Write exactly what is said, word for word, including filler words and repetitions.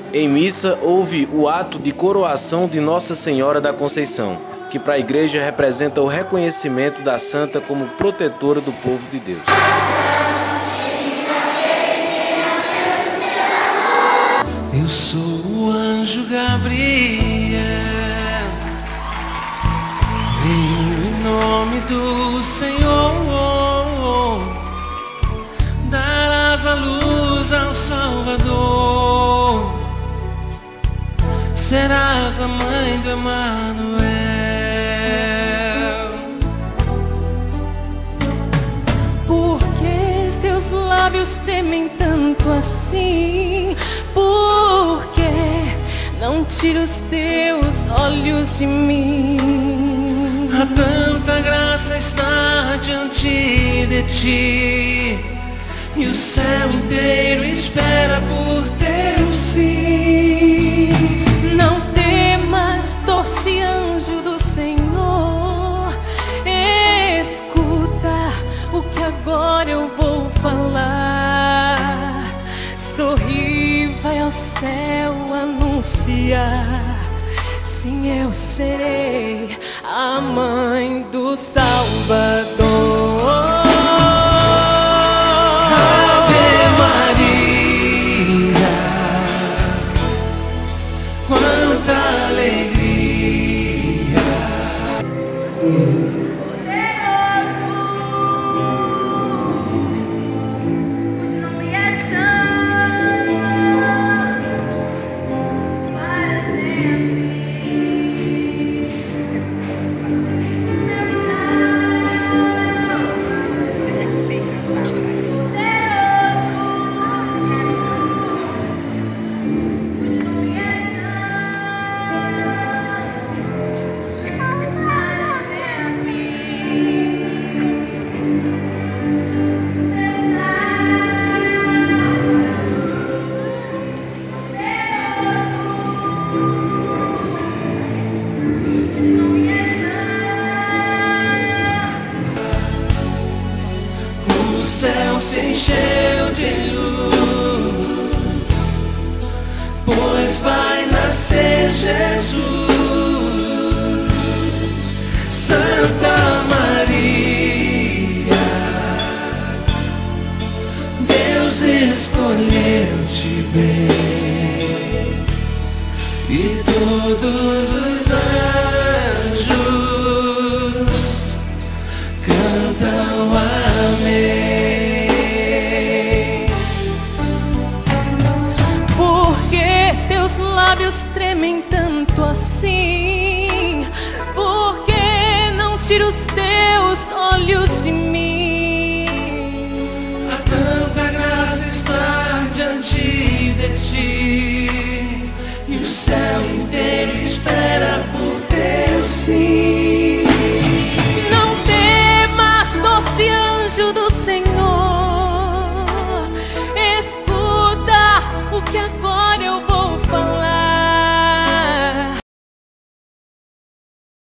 Em missa, houve o ato de coroação de Nossa Senhora da Conceição, que para a Igreja representa o reconhecimento da Santa como protetora do povo de Deus. Eu sou o anjo Gabriel, venho em nome do Senhor, darás a luz ao Salvador, serás a mãe do Emanuel. Por que teus lábios tremem tanto assim? Por que não tira os teus olhos de mim? Há tanta graça está diante de ti, e o céu inteiro espera por teu sim. Não temas, doce anjo do Senhor, escuta o que agora eu vou falar. Sorri, vai ao céu anunciar, sim, eu serei a mãe do Salvador. O céu se encheu de luz, pois vai nascer Jesus. Santa Maria, Deus escolheu-te bem, e todos os anjos cantam amém. Por que teus lábios tremem tanto assim? Por que não tira os teus olhos de mim? Há tanta graça está diante de ti, e o céu inteiro